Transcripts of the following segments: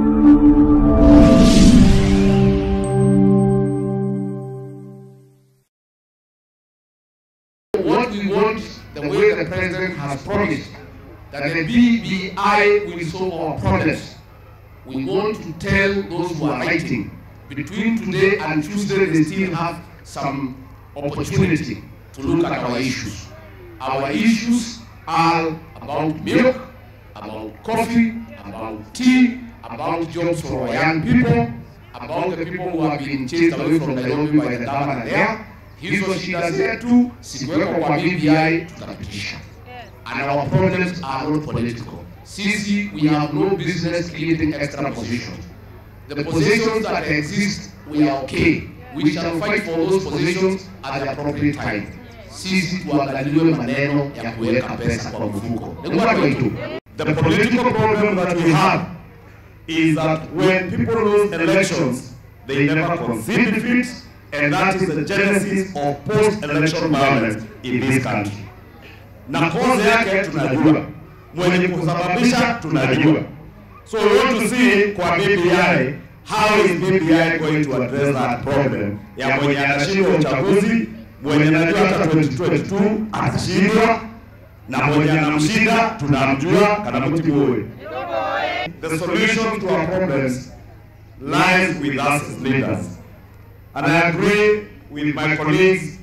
What we want, the way the President has promised, that the BBI will solve our problems. We want to tell those who are writing, between today and Tuesday, they still have some opportunity to look at our issues. Our issues are about milk, about coffee, about tea, about jobs for our young people, about the people who have been chased away from Nairobi by the governor there. Hizo shida zetu sikiwekwa kwa BBI tutapitisha. And our problems are not political. Sisi, we have no business creating extra positions. The positions that exist, we are okay. We shall fight for those positions at the appropriate time. Sisi tuangaliwe maneno ya kuweka pesa kwa mfuko. The political problem that we have is that when people lose elections, they never concede defeat, and that is the genesis of post-election violence in this country. Na cause yake tunajua, mwenye kusababisha tunajua. So we want to see kwa BBI, how is BBI going to address that problem? Ya mwenye anashindwa uchaguzi, mwenye najua hata 2022 atashindwa, na mwenye anamshinda tunamjua Kanamuti Mbowe. The solution to our problems lies with us as leaders. And I agree with my colleagues,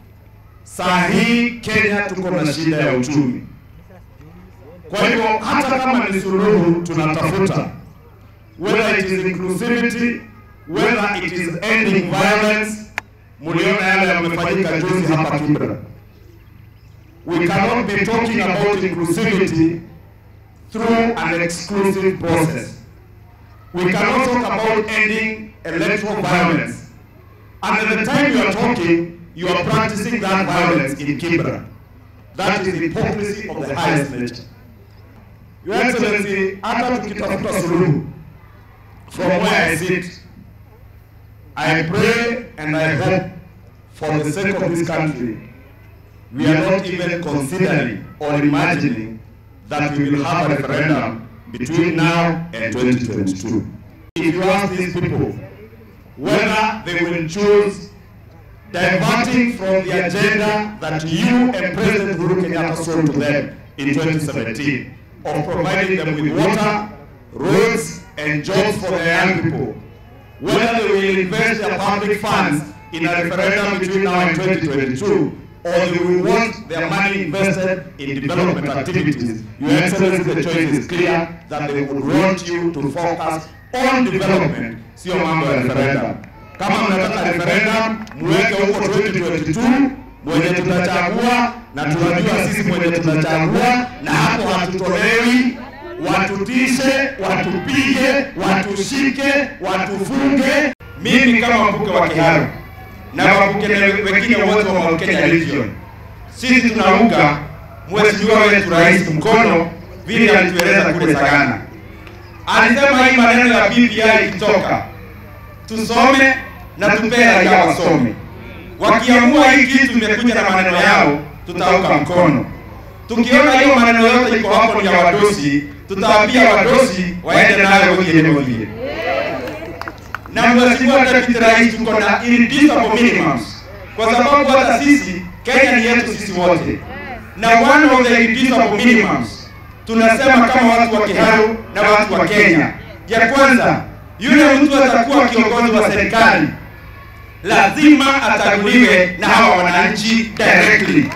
sahi Kenya tuko na shida ya uchumi. Kwa hivyo hata kama ni suluhu tunatafuta, whether it is inclusivity, whether it is ending violence, muliona yale yamefanyika juzi hapa Kibra. We cannot be talking about inclusivity through an exclusive process. We cannot talk about ending electoral violence. And at the time you are talking, you are practicing that violence in Kibra. That is the hypocrisy of the highest nature. Your Excellency, hata tukitafuta suluhu, from where I sit, I pray and I hope for the sake of this country, we are not even considering or imagining that we will have a referendum between now and 2022. If you ask these people whether they will choose diverting from the agenda that you and President Uhuru Kenyatta sold to them in 2017 of providing them with water, roads, and jobs for their young people, whether they will invest their public funds in a referendum between now and 2022, or they will want their money invested in development activities. Your Excellency, the choice is clear that they would want you to focus on development, sio mambo ya referendum. Kama mnataka referendum, muweke huko 2022, mwenye tutachagua, na tunajua sisi mwenye tutachagua, na hapo hatutolewi, watutishe, watupige, watushike, watufunge. Mimi kama mbuke wa Kiharu, na wabuke wengine wote wa Mount Kenya Region, sisi tunaunga mheshimiwa wetu rais mkono vile alitueleza kule Sagana. Alisema hii maneno ya BBI ikitoka, tusome na tupee raia wasome. Wakiamua hii kitu imekuja na maneno yao, tutauka mkono. Tukiona hiyo maneno yote iko hapo ni ya wadosi, tutaambia wadosi waende nayo wengine. Na mheshimiwa Deputy Rais, tuko na irreducible minimums, kwa sababu hata sisi Kenya ni yetu sisi wote. Na one of the irreducible minimums tunasema kama watu wa Kiharu na watu wa Kenya, ya kwanza, yule mtu atakuwa kiongozi wa serikali lazima achaguliwe na hawa wananchi directly.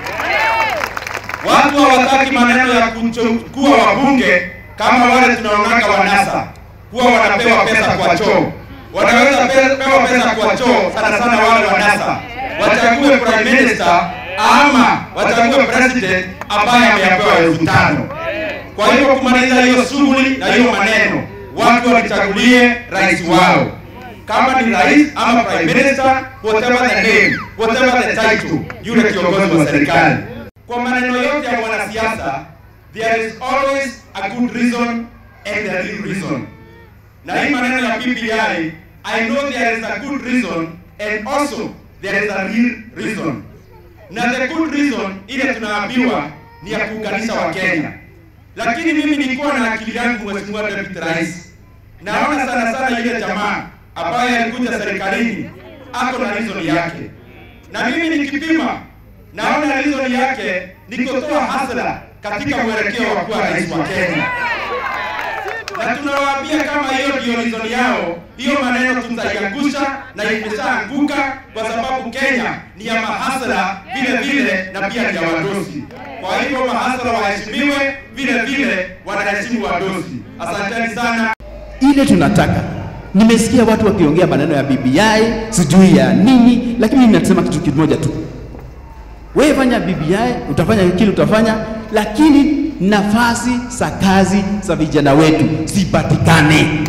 Watu hawataki maneno ya kuchukua wabunge kama wale tunaonanga wanasa, kuwa wanapewa pesa kwa choo. Wanaweza pewa pesa kwa choo sana sana wale wanasa. Wachague prime minister ama wachague president ambaye amepewa 5,000. Kwa hivyo kumaliza hiyo shughuli na hiyo maneno, watu wachagulie rais wao. Kama ni rais ama prime minister, whatever the name, whatever the title, yule kiongozi wa serikali. Kwa maneno yote ya wanasiasa, there is always a good reason and a real reason. Na hii maneno ya BBI, I know there is a good reason and also there is a real reason. Na the good reason ile tunaambiwa ni ya kuunganisha wa Kenya. Lakini mimi nilikuwa na akili yangu mheshimiwa Deputy Rais, naona sana sana ile jamaa ambaye alikuja serikalini ako na reason yake, na mimi nikipima naona reason yake ni kutoa hasara katika mwelekeo wa kuwa rais wa Kenya. Na tunawaambia kama hiyo ndio reason yao, hiyo maneno tutaiangusha na imeshaanguka, kwa sababu Kenya ni ya mahasara vile vile na pia ni ya wadosi. Kwa hivyo mahasara waheshimiwe vile vile wanaheshimu wadosi. Asanteni sana. Ile tunataka, nimesikia watu wakiongea maneno ya BBI sijui ya nini, lakini mimi nasema kitu kimoja tu. Wewe fanya BBI, utafanya kile utafanya, lakini nafasi za kazi za vijana wetu zipatikane.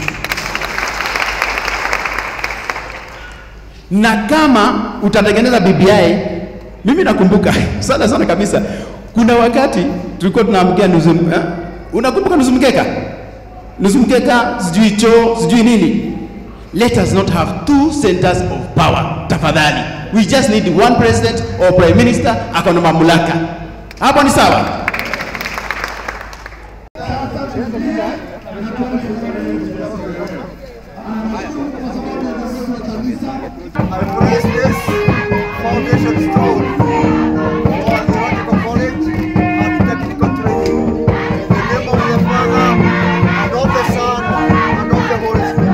Na kama utatengeneza BBI, mimi nakumbuka sana kabisa, kuna wakati tulikuwa tunaamkia nusu, unakumbuka nusu mkeka? Nusu mkeka, sijui choo, sijui nini. Let us not have two centers of power, tafadhali. We just need one president or prime minister akona mamlaka. Hapo ni sawa? I praise this foundation stone for theological college and technical training in the name of the Father and of the Son and of the Holy Spirit.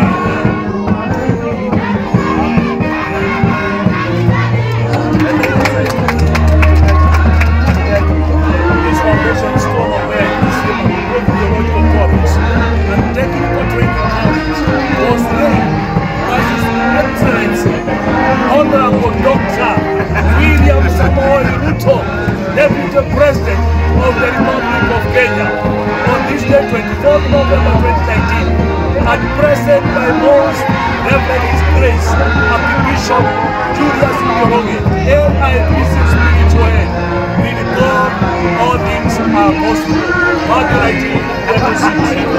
This foundation stone of theological college and technical training college was laid by His Excellency Honorable Dr. William Samoei Ruto, Deputy President of the Republic of Kenya, on this day, 24th November 2019, and present by Most Reverend His Grace Archbishop Julius Njoroge, AIPC spiritual head. With God, all things are possible. Matthew 19:26.